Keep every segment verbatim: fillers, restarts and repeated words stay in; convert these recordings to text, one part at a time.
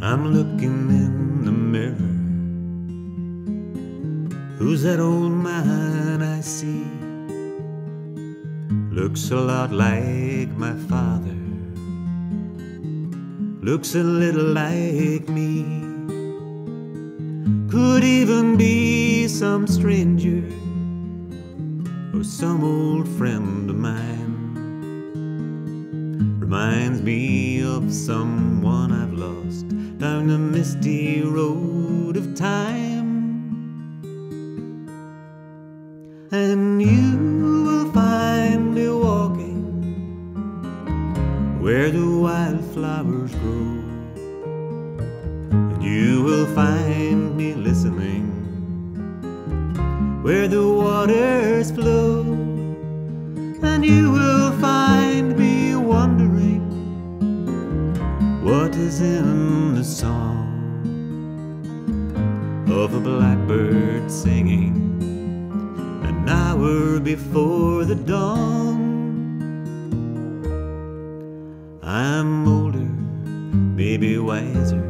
I'm looking in the mirror. Who's that old man I see? Looks a lot like my father, looks a little like me. Could even be some stranger or some old friend of mine. Reminds me of someone I've lost down the misty road of time. And you will find me walking where the wildflowers grow, and you will find me listening where the waters flow, and you will find me wondering what is in the song of a blackbird singing an hour before the dawn. I'm older, maybe wiser.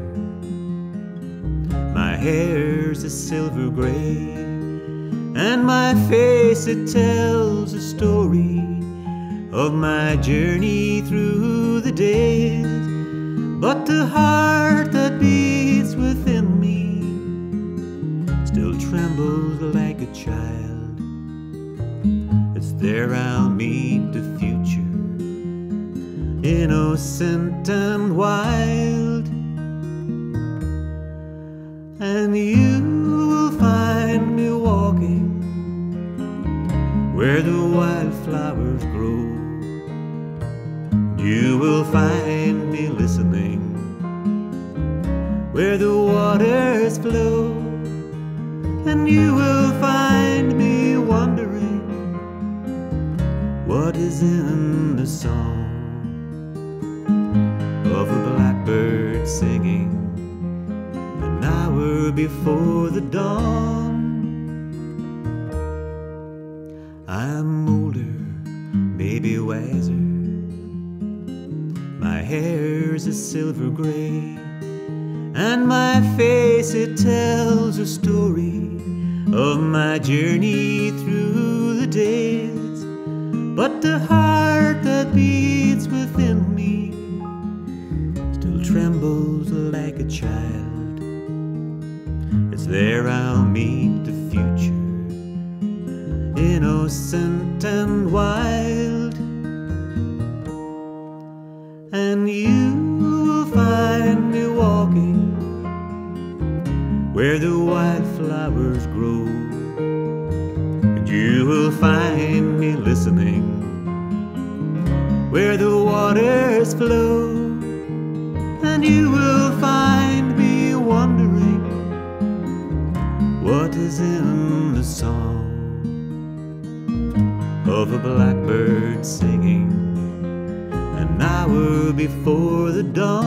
My hair's a silver gray, and my face, it tells a story of my journey through the days. But the heart that beats within me still trembles like a child. It's there I'll meet the future, innocent and wild. And you will find me walking where the wildflowers grow. You will find me listening where the waters flow, and you will find me wondering what is in the song of a blackbird singing an hour before the dawn. I'm older, maybe wiser. My hair's a silver gray, and my face, it tells a story of my journey through the days. But the heart that beats within me still trembles like a child. It's there I'll meet the future, innocent and wild. And you will find me walking where the wildflowers grow, and you will find me listening where the waters flow, and you will find me wondering what is in the song of a blackbird singing an hour before the dawn.